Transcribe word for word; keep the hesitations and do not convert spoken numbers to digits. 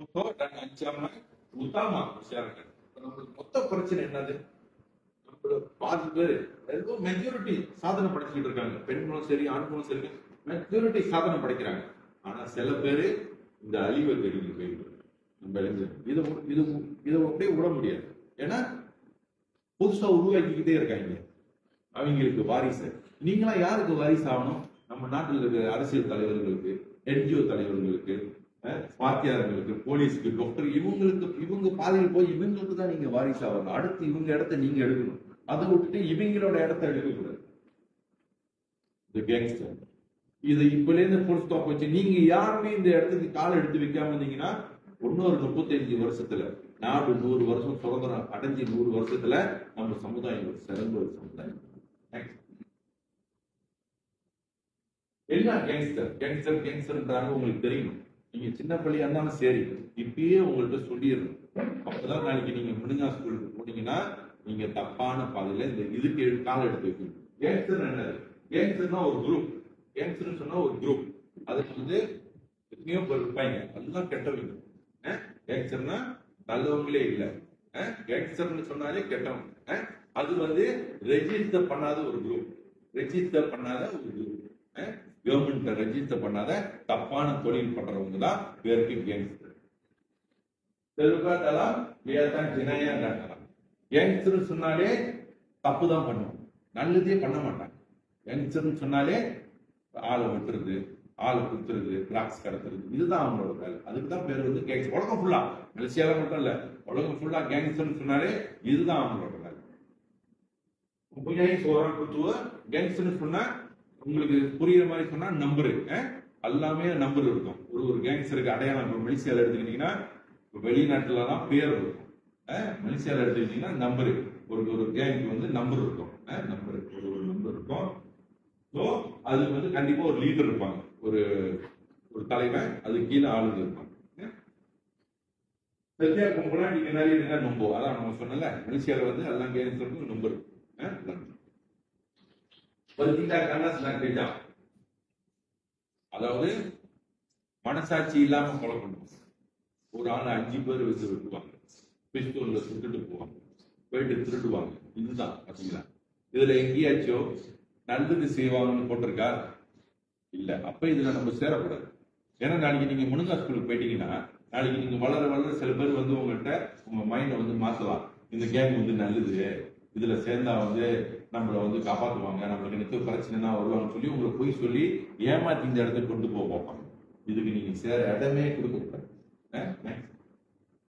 அஞ்சாம Utama விசாரணை. நம்மளுக்கு மொத்த பிரச்சனை என்னது? நம்மள பாதி பேர் மெஜாரிட்டி சாதனை படைச்சுக்கிட்டு இருக்காங்க. பெண்களும் சரி ஆண்களும் சரி மெஜாரிட்டி சாதனை படைக்கிறாங்க. ஆனா சில பேரு இந்த அழிவை தெரிஞ்சு போயிட்டு நம்ம இளைஞர் இதை இது இதை அப்படியே விட முடியாது. ஏன்னா புதுசா உருவாக்கிக்கிட்டே இருக்காங்க அவங்களுக்கு வாரிசு. நீங்களா யாருக்கு வாரிசு ஆகணும்? நம்ம நாட்டில் இருக்கிற அரசியல் தலைவர்களுக்கு, என்ஜிஓ தலைவர்களுக்கு, வாத்தியாரங்களுக்கு, போலீஸுக்கு, டாக்டர், இவங்களுக்கு இவங்க பாதையில் போய் இவங்களுக்கு தான் நீங்க வாரிசு ஆகணும். அடுத்து இவங்க இடத்த நீங்க எடுக்கணும். அதை விட்டுட்டு இவங்களோட இடத்த எடுக்கக்கூடாது. இந்த கேங்ஸ்டர் இதை இப்பல இருந்து புல் ஸ்டாப் வச்சு நீங்க யாருமே இந்த இடத்துக்கு கால் எடுத்து வைக்காம இருந்தீங்கன்னா இன்னொரு முப்பத்தி அஞ்சு வருஷத்துல நாடு நூறு வருஷம் சுதந்திரம் அடைஞ்சு நூறு வருஷத்துல நம்ம சமுதாயம் ஒரு சிறந்த ஒரு சமுதாயம். என்ன கேங்ஸ்டர் கேங்ஸ்டர் கேங்ஸ்டர்ன்றாங்க உங்களுக்கு தெரியும். நீங்க சின்ன பள்ளியா இருந்தாலும் சரி இப்பயே உங்கள்கிட்ட சொல்லிடணும். அப்பதான் நாளைக்கு நீங்க முடிஞ்சா ஸ்கூலுக்கு போனீங்கன்னா நீங்க தப்பான பாதையில இந்த இதுக்கு காலம் எடுத்து வைக்கணும். கேங்ஸ்டர் என்னது? கேங்ஸ்டர்னா ஒரு குரூப். கேங்ஸ்டர்னு சொன்னா ஒரு குரூப். அதுக்கு வந்து எத்தனையோ பேர் இருப்பாங்க. அதுதான் கெட்டவங்க. கேங்ஸ்டர்னா நல்லவங்களே இல்லை. கேங்ஸ்டர்னு சொன்னாலே கெட்டவங்க. அது வந்து ரெஜிஸ்டர் பண்ணாத ஒரு குரூப். ரெஜிஸ்டர் பண்ணாத ஒரு குரூப். கவர்மெண்ட் ரெஜிஸ்டர் பண்ணாத தப்பான தொழில் பண்றவங்க தான் பேருக்கு கேங்ஸ்டர். கேங்ஸ்டர் சொன்னாலே தப்பு தான் பண்ணுவோம், நல்லதே பண்ண மாட்டாங்க. கேங்ஸ்டர் சொன்னாலே ஆளை வெட்டுறது, ஆளை குத்துறது, டிராக்ஸ் கடத்துறது, இதுதான் அவங்களோட வேலை. அதுக்கு தான் பேர் வந்து கேங்ஸ்டர். உலகம் ஃபுல்லா, மலேசியால மட்டும் இல்ல, உலகம் ஃபுல்லா கேங்ஸ்டர் சொன்னாலே இதுதான் அவங்களோட வேலை. கேங்ஸ்டர் சொன்னா உங்களுக்கு புரியுற மாதிரி சொன்னா நம்பரு எல்லாமே நம்பர் இருக்கும். ஒரு ஒரு கேங்ஸ்டருக்கு அடையாளம் மலேசியால எடுத்துக்கிட்டீங்கன்னா வெளிநாட்டுல தான் பேர் இருக்கும். மலேசியால எடுத்துக்கிட்டீங்கன்னா நம்பரு ஒரு ஒரு கேங்க்கு வந்து நம்பர் இருக்கும். நம்பர் ஒரு ஒரு நம்பர் இருக்கும். ஸோ அதுக்கு வந்து கண்டிப்பா ஒரு லீடர் இருப்பாங்க, ஒரு ஒரு தலைவன், அது கீழே ஆளுங்க இருப்பாங்க. சரியா கும்பலா நீங்க நிறைய இருந்தா நம்போ, அதான் நம்ம சொன்னல மலேசியால வந்து எல்லாம் கேங்ஸ்டருக்கு நம்பர். அதாவது மனசாட்சி இல்லாம கொலை பண்ணுவாங்க. ஒரு ஆள் அஞ்சு பேர் வச்சு வெட்டுவாங்க, பிஸ்தூல்ல சுட்டுட்டு போவாங்க, போயிட்டு திருடுவாங்க. இதுதான் பாத்தீங்களா? இதுல எங்கேயாச்சோ நல்லது செய்வாங்கன்னு போட்டிருக்கா? இல்ல. அப்ப இதுல நம்ம சேரக்கூடாது. ஏன்னா நாளைக்கு நீங்க முனுங்கா ஸ்கூலுக்கு போயிட்டீங்கன்னா நாளைக்கு நீங்க வளர வளர சில பேர் வந்து உங்கள்கிட்ட உங்க மைண்டை வந்து மாத்தலாம். இந்த கேங் வந்து நல்லது, இதுல சேர்ந்தா வந்து நம்மள வந்து காப்பாற்றுவாங்க, நம்மளுக்கு நினைத்து பிரச்சனைனா வருவாங்கன்னு சொல்லி உங்களை போய் சொல்லி ஏமாத்தி இந்த இடத்துக்கு கொண்டு போக பார்ப்பாங்க. இதுக்கு நீங்க சேர இடமே கொடுக்க கூடாது.